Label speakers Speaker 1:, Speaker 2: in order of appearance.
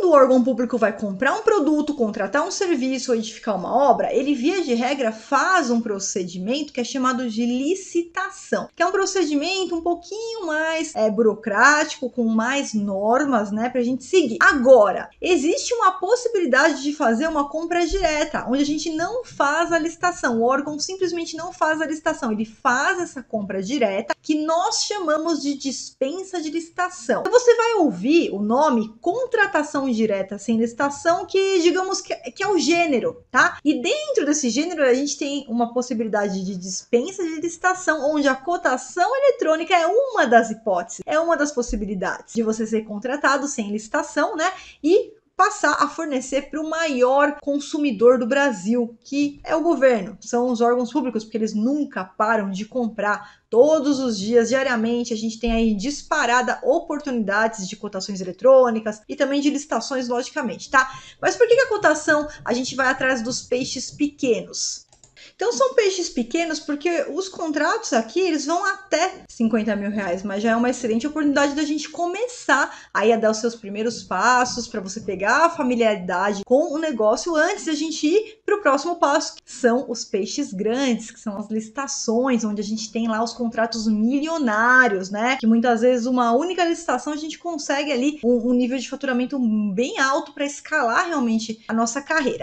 Speaker 1: quando o órgão público vai comprar um produto, contratar um serviço ou edificar uma obra, ele, via de regra, faz um procedimento que é chamado de licitação, que é um procedimento um pouquinho mais burocrático, com mais normas, né, pra gente seguir. Agora, existe uma possibilidade de fazer uma compra direta, onde a gente não faz a licitação, o órgão simplesmente não faz a licitação, ele faz essa compra direta, que nós chamamos de dispensa de licitação. Então, você vai ouvir o nome contratação direta sem licitação, que digamos que é o gênero, tá? E dentro desse gênero a gente tem uma possibilidade de dispensa de licitação, onde a cotação eletrônica é uma das hipóteses, é uma das possibilidades de você ser contratado sem licitação, né? E passar a fornecer para o maior consumidor do Brasil, que é o governo, são os órgãos públicos, porque eles nunca param de comprar. Todos os dias, diariamente, a gente tem aí disparada oportunidades de cotações eletrônicas e também de licitações, logicamente, tá? Mas por que a cotação a gente vai atrás dos peixes pequenos? Então são peixes pequenos porque os contratos aqui, eles vão até 50 mil reais, mas já é uma excelente oportunidade da gente começar aí a dar os seus primeiros passos para você pegar a familiaridade com o negócio antes da gente ir para o próximo passo, que são os peixes grandes, que são as licitações, onde a gente tem lá os contratos milionários, né? Que muitas vezes uma única licitação a gente consegue ali um nível de faturamento bem alto para escalar realmente a nossa carreira.